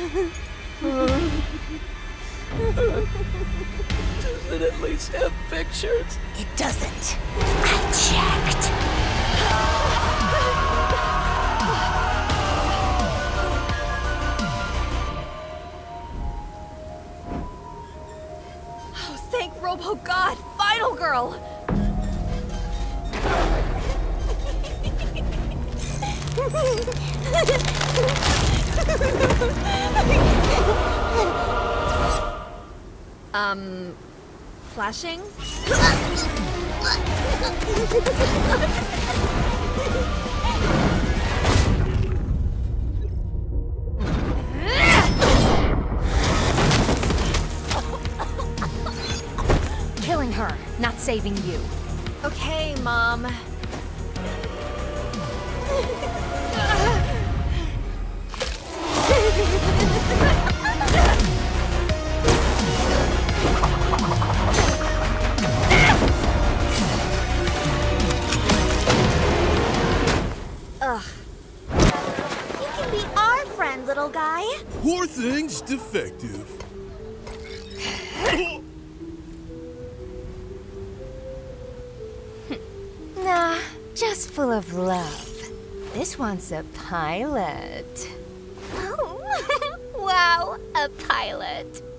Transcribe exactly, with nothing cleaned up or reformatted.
Does it at least have pictures? It doesn't. I checked. Oh, thank Robo God! Final girl! um, flashing? Killing her, not saving you. Okay, Mom. Ugh. You can be our friend, little guy. Poor thing's defective. Nah, just full of love. This one's a pilot. Oh, wow, a pilot.